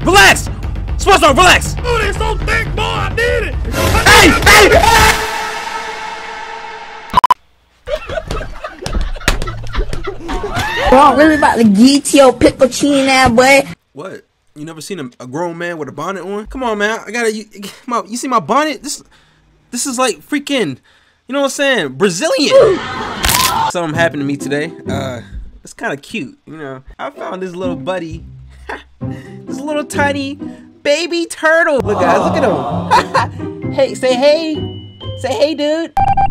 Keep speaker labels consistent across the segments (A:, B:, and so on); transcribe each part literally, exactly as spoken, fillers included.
A: Relax! SpongeBob, relax!
B: Oh, they're so thick, boy. I need it.
A: Hey! Hey!
C: Bro, I'm really about to get your pickle chin now, boy.
A: What? You never seen a, a grown man with a bonnet on? Come on, man. I gotta. You, my, you see my bonnet? This, this is like freaking. You know what I'm saying? Brazilian. Something happened to me today. Uh, it's kind of cute. You know, I found this little buddy. This little tiny baby turtle. Look, guys, look at him. Hey, say hey. Say hey, dude.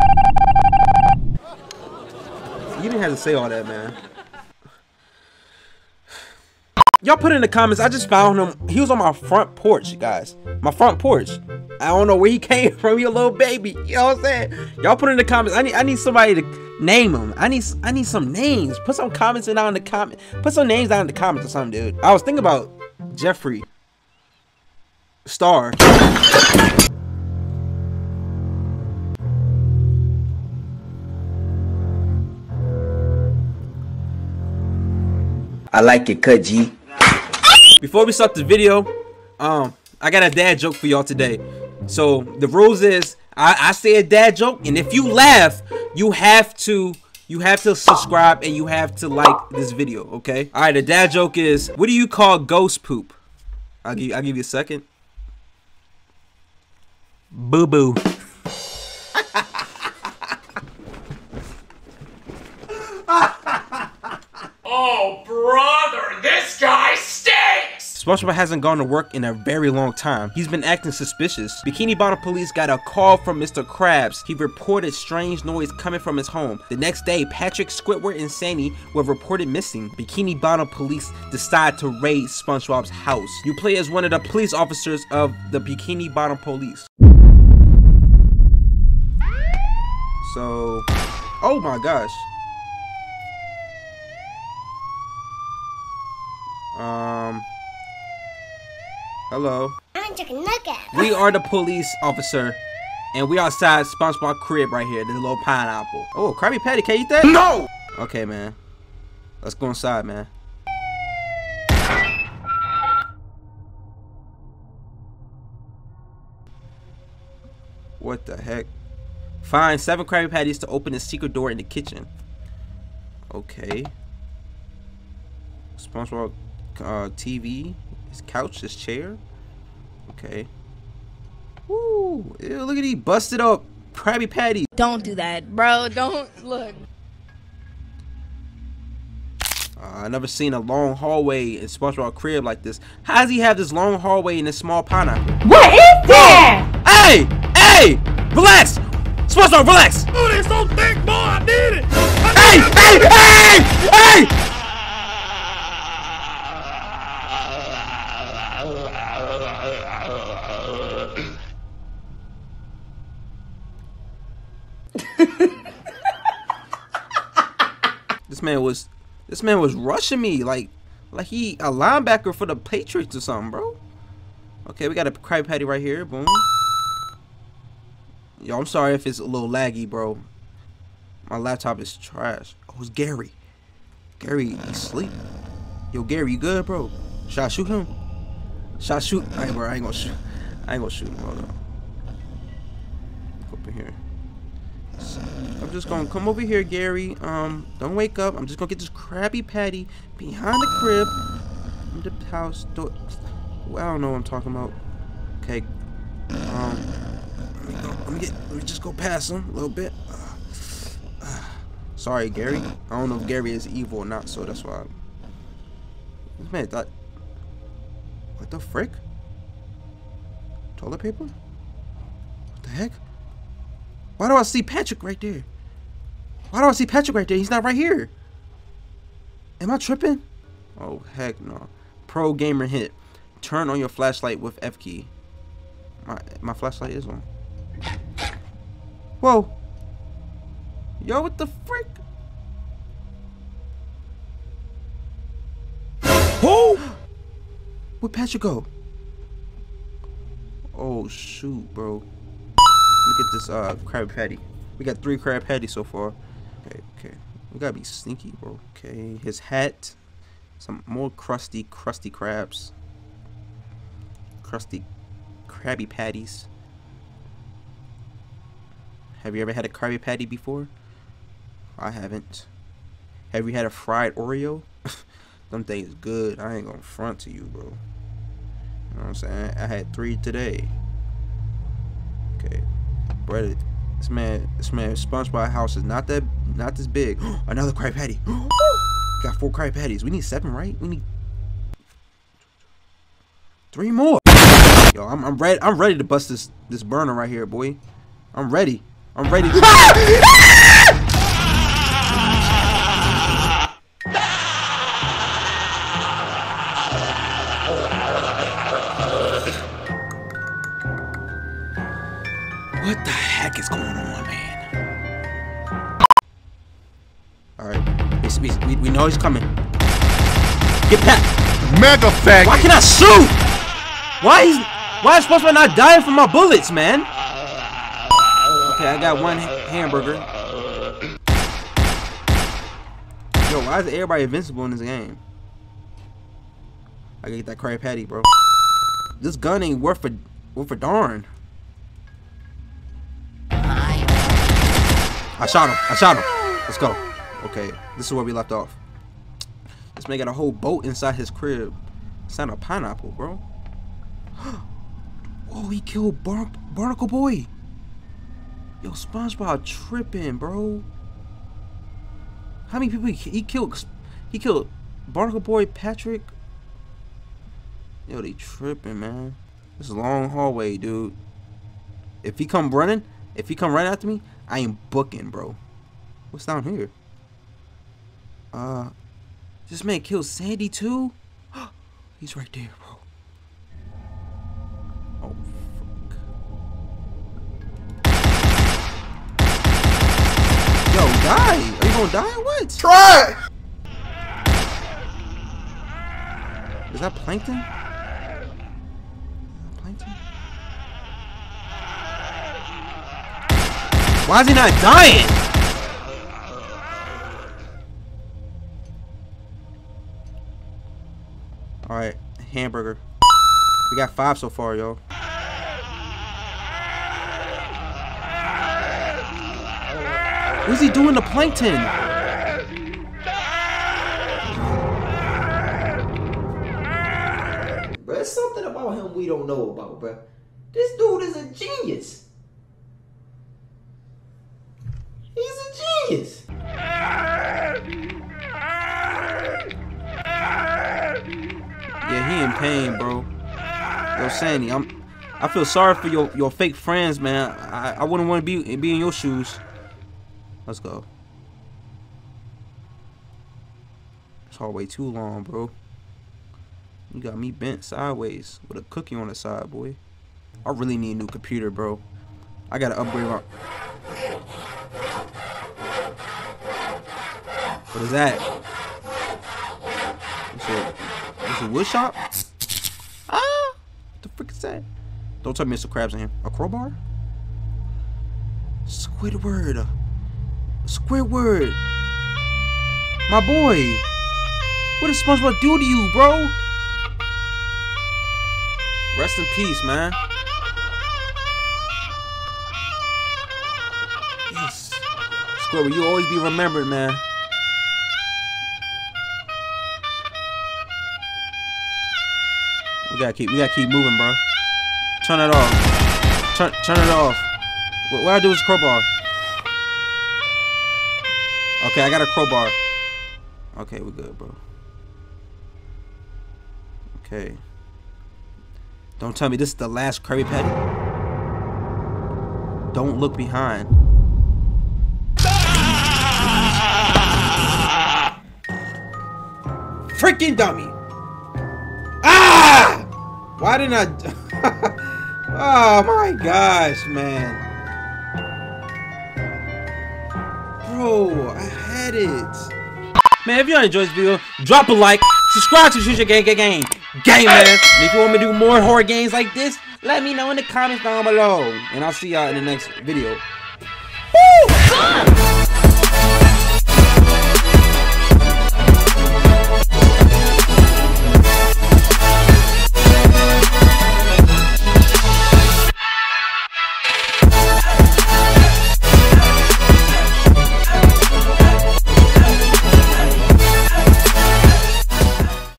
A: You didn't have to say all that, man. Y'all put in the comments, I just found him. He was on my front porch, guys. My front porch. I don't know where he came from, you little baby. You know what I'm saying? Y'all put in the comments. I need I need somebody to name him. I need I need some names. Put some comments down in the comment. Put some names down in the comments or something, dude. I was thinking about Jeffree Star.
D: I like it, cut G.
A: Before we start the video, um, I got a dad joke for y'all today. So the rules is, I, I say a dad joke, and if you laugh, you have to you have to subscribe and you have to like this video, okay? All right, the dad joke is, what do you call ghost poop? I'll give I'll give you a second. Boo boo.
B: Oh, brother, this guy stinks!
A: SpongeBob hasn't gone to work in a very long time. He's been acting suspicious. Bikini Bottom police got a call from Mister Krabs. He reported strange noise coming from his home. The next day, Patrick, Squidward, and Sandy were reported missing. Bikini Bottom police decide to raid SpongeBob's house. You play as one of the police officers of the Bikini Bottom police. So, oh my gosh. Um, hello.
E: I'm chicken nugget.
A: We are the police officer, and we outside SpongeBob crib right here. This little pineapple. Oh, Krabby Patty, can you eat that?
B: No!
A: Okay, man. Let's go inside, man. What the heck? Find seven Krabby Patties to open the secret door in the kitchen. Okay. SpongeBob uh, T V, his couch, his chair. Okay. Woo! Ew, look at these busted up Krabby Patty.
F: Don't do that, bro. Don't look.
A: Uh, I never seen a long hallway in SpongeBob crib like this. How does he have this long hallway in this small pineapple?
C: What is that?
A: Hey! Hey! Relax! SpongeBob, relax!
B: Oh, they're so thick, boy. I need it.
A: Hey! Hey! Hey! Hey! This man was, this man was rushing me like, like he a linebacker for the Patriots or something, bro. Okay, we got a Krabby Patty right here. Boom. Yo, I'm sorry if it's a little laggy, bro. My laptop is trash. Oh, it's Gary. Gary, he's asleep. Yo, Gary, you good, bro? Should I shoot him? Should I shoot? I ain't, bro, I ain't gonna shoot. I ain't gonna shoot him. Hold on. Up in here. I'm just gonna come over here, Gary. Um, don't wake up. I'm just gonna get this Krabby Patty behind the crib. In the house door. Well, I don't know what I'm talking about. Okay. Um, let me go. Let me get. Let me just go past him a little bit. Uh, uh, sorry, Gary. I don't know if Gary is evil or not, so that's why. I'm, this man thought. What the frick? Toilet paper? What the heck? Why do I see Patrick right there? Why do I see Patrick right there? He's not right here. Am I tripping? Oh, heck no. Pro gamer hit. Turn on your flashlight with F key. My, my flashlight is on. Whoa. Yo, what the frick? Who? Where'd Patrick go? Oh, shoot, bro. Look at this uh Krabby Patty. We got three Krabby Patties so far. Okay, okay. We gotta be sneaky, bro. Okay, his hat. Some more crusty, crusty crabs. crusty Krabby Patties. Have you ever had a Krabby Patty before? I haven't. Have you had a fried Oreo? Them things good. I ain't gonna front to you, bro. You know what I'm saying? I had three today. Okay, breaded. This man, this man, SpongeBob house is not that, not this big. Another Krabby Patty. Got four Krabby Patties. We need seven, right? We need three more. Yo, I'm, I'm ready. I'm ready to bust this, this burner right here, boy. I'm ready. I'm ready. To What the heck is going on, man? Alright. We, we, we know he's coming. Get back!
B: Mega faggot!
A: Why can't I shoot? Why is why is SpongeBob not dying from my bullets, man? Okay, I got one ha hamburger. Yo, why is everybody invincible in this game? I gotta get that Krabby Patty, bro. This gun ain't worth a worth a darn. I shot him. I shot him. Let's go. Okay, this is where we left off. This man got a whole boat inside his crib. It's not a pineapple, bro. Oh, he killed Bar Barnacle Boy. Yo, SpongeBob tripping, bro. How many people he, he killed? He killed Barnacle Boy, Patrick. Yo, they tripping, man. This is a long hallway, dude. If he come running, if he come right after me, I ain't booking, bro. What's down here? Uh, this man killed Sandy too? He's right there, bro. Oh, fuck. Yo, die! Are you gonna die or what?
B: Try!
A: Is that Plankton? Plankton? Why is he not dying? Alright, hamburger. We got five so far, yo. What's he doing to Plankton?
D: Bro, there's something about him we don't know about, bro. This dude is a genius. He's a genius.
A: Yeah, he in pain, bro. Yo, Sandy, I'm. I feel sorry for your your fake friends, man. I I wouldn't want to be be in your shoes. Let's go. This hallway too long, bro. You got me bent sideways with a cookie on the side, boy. I really need a new computer, bro. I gotta upgrade my. What is that? It's a, it's a wood shop? Ah! What the frick is that? Don't tell me Mister Krabs in here. A crowbar? Squidward. Squidward. My boy. What did SpongeBob do to you, bro? Rest in peace, man. Yes. Squidward, you always be remembered, man. We gotta keep, we gotta keep moving, bro. Turn it off. Turn, turn it off. What, what I do is crowbar. Okay, I got a crowbar. Okay, we're good, bro. Okay. Don't tell me this is the last Krabby Patty. Don't look behind. Freaking dummy. Ah! Why didn't I? Oh my gosh, man. Bro, I had it. Man, if you enjoyed this video, drop a like, subscribe to Shoot Your Gang Gang Gang. Gang, man. And if you want me to do more horror games like this, let me know in the comments down below. And I'll see y'all in the next video. Woo!